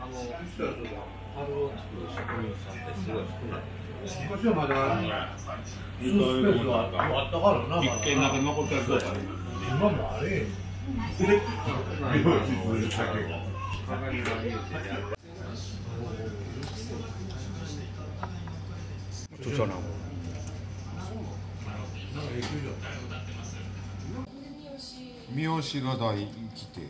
樽を作る職人さんってすごい少ない。 昔はまだスペースがあったからな。 一軒だけ残ってるから。 今もあれ。 そうなの。 三好が大来て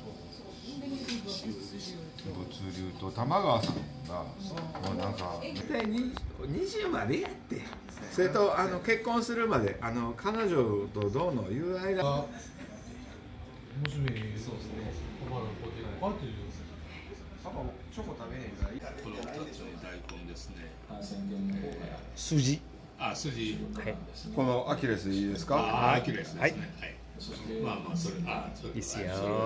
物流と玉川さんがもうなんか20までやってそれと結婚するまで彼女とどうのいう間娘そうですねパパの子ってパってるパパチョコ食べへんからこの2つの大根ですね。 筋。 筋。 はい。 このアキレスいいですか？ アキレスですね。はい。まあまあそれいいですよ。 とりあえずはい。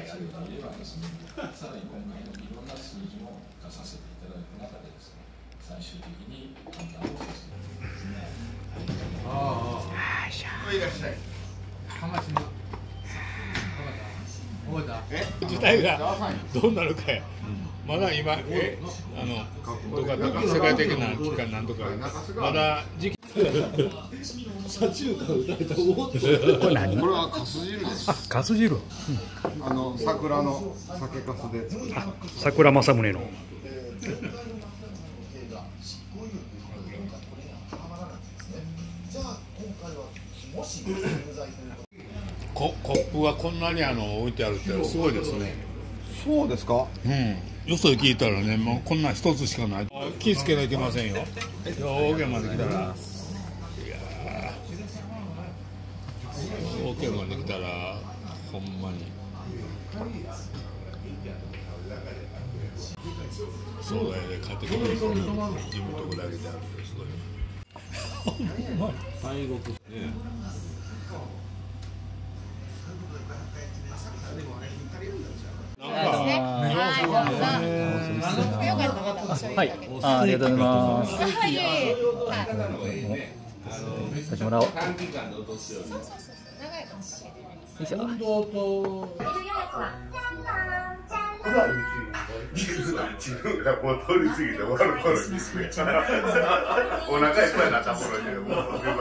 さらに今回のいろんな数字も出させていただく中でですね、最終的に判断をさせていただきますね。 いらっしゃい。 かましな覚えた自体がどうなるかや。まだ今どうか世界的な期間なんとかまだ時期。 左中間打たれた。これ何？ これはかす汁です。 あ、かす汁。 桜の酒かすで作った。 桜正宗の。 コップはこんなに置いてあるってすごいですね。 そうですか？ うん。よそで聞いたらね、もうこんなん一つしかない。気ぃつけないといけませんよ。峠まで来たら。いや峠まで来たらほんまに。惣菜で買ってくる自分とこだけであるんですごい。西国ね。 はい、ありがとうございます。はい、させてもらおう。そうそうそう、長いかもしれない。よいしょ。 自分がもう通り過ぎて終わる頃にお腹いっぱいになった頃にもう